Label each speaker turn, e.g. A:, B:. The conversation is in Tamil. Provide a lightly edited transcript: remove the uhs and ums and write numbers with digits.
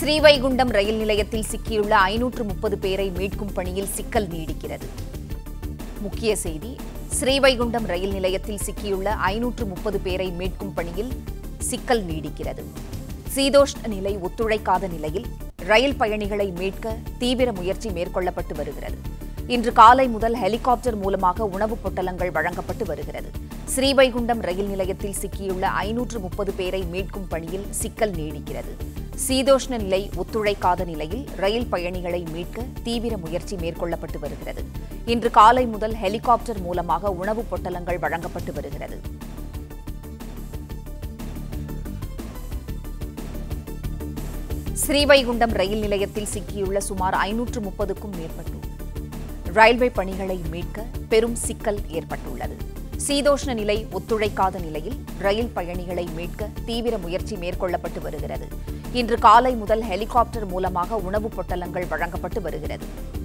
A: ஸ்ரீவைகுண்டம் ரயில் நிலையத்தில் சிக்கியுள்ள 530 பேரை மீட்கும் பணியில் சிக்கல் நீடிக்கிறது. முக்கிய செய்தி: ஸ்ரீவைகுண்டம் ரயில் நிலையத்தில் சிக்கியுள்ள 530 பேரை மீட்கும் பணியில் சிக்கல் நீடிக்கிறது. சீதோஷ்ண நிலை ஒத்துழைக்காத நிலையில் ரயில் பயணிகளை மீட்க தீவிர முயற்சி மேற்கொள்ளப்பட்டு வருகிறது. இன்று காலை முதல் ஹெலிகாப்டர் மூலமாக உணவுப் பொட்டலங்கள் வழங்கப்பட்டு வருகிறது. ஸ்ரீவைகுண்டம் ரயில் நிலையத்தில் சிக்கியுள்ள 530 பேரை மீட்கும் பணியில் சிக்கல் நீடிக்கிறது. சீதோஷ்ண நிலை ஒத்துழைக்காத நிலையில் ரயில் பயணிகளை மீட்க தீவிர முயற்சி மேற்கொள்ளப்பட்டு வருகிறது. இன்று காலை முதல் ஹெலிகாப்டர் மூலமாக உணவுப் பொட்டலங்கள் வழங்கப்பட்டு வருகிறது. ஸ்ரீவைகுண்டம் ரயில் நிலையத்தில் சிக்கியுள்ள சுமார் 530க்கும் மேற்பட்டோர் ரயில்வே பணிகளை மீட்க பெரும் சிக்கல் ஏற்பட்டுள்ளது. சீதோஷ்ண நிலை ஒத்துழைக்காத நிலையில் ரயில் பயணிகளை மீட்க தீவிர முயற்சி மேற்கொள்ளப்பட்டு வருகிறது. இன்று காலை முதல் ஹெலிகாப்டர் மூலமாக உணவுப் பொட்டலங்கள் வழங்கப்பட்டு வருகிறது.